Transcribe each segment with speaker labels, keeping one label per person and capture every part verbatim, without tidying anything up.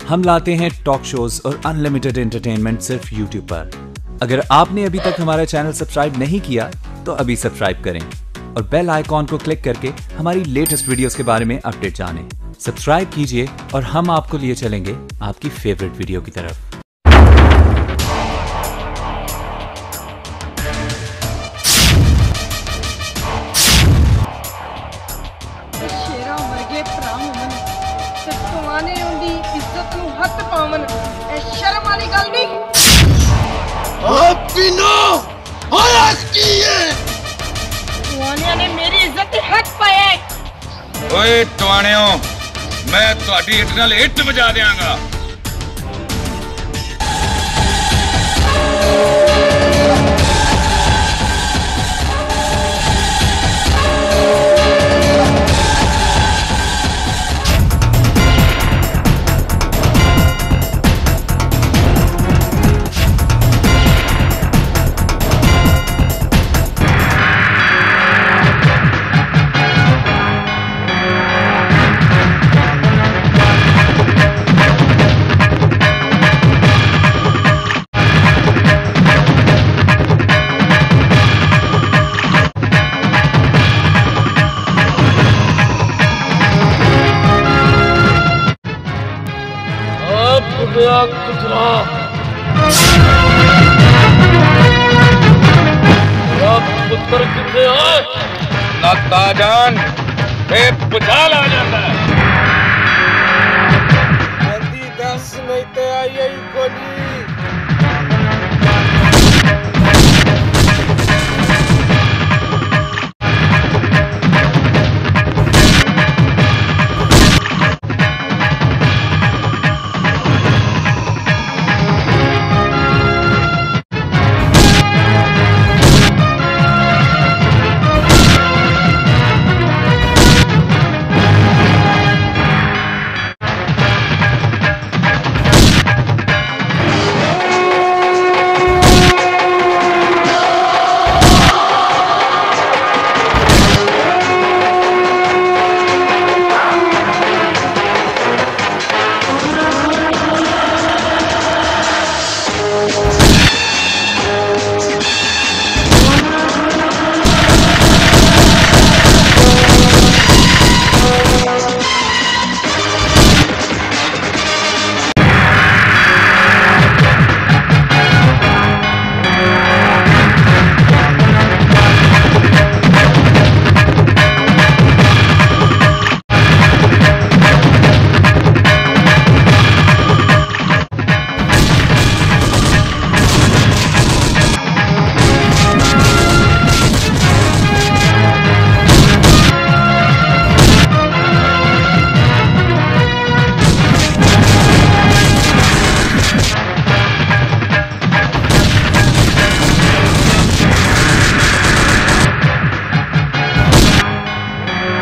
Speaker 1: हम लाते हैं टॉक शोज और अनलिमिटेड एंटरटेनमेंट सिर्फ यूट्यूब पर। अगर आपने अभी तक हमारा चैनल सब्सक्राइब नहीं किया तो अभी सब्सक्राइब करें और बेल आइकॉन को क्लिक करके हमारी लेटेस्ट वीडियोस के बारे में अपडेट जानें। सब्सक्राइब कीजिए और हम आपको लिए चलेंगे आपकी फेवरेट वीडियो की तरफ।
Speaker 2: शेरा वर्गे भरा होवन ते तुआने उंदी इज्जत नूं हत्थ पावन, ए शर्म वाली गल नहीं।
Speaker 3: आप बिना होया की है,
Speaker 2: तुआने ने मेरी इज्जत ते हत्थ पाया है।
Speaker 4: ओए टवाणियों, मैं तुहाडी इट नाल इट वजा देंगा।
Speaker 3: कुतरा पुत्र कितने है
Speaker 4: ना ताजान बे पुजाल आ जाता है।
Speaker 3: जल्दी दस नहीं ते आई आई कोनी।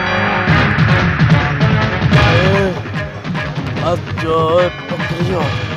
Speaker 3: अब जो बकरियों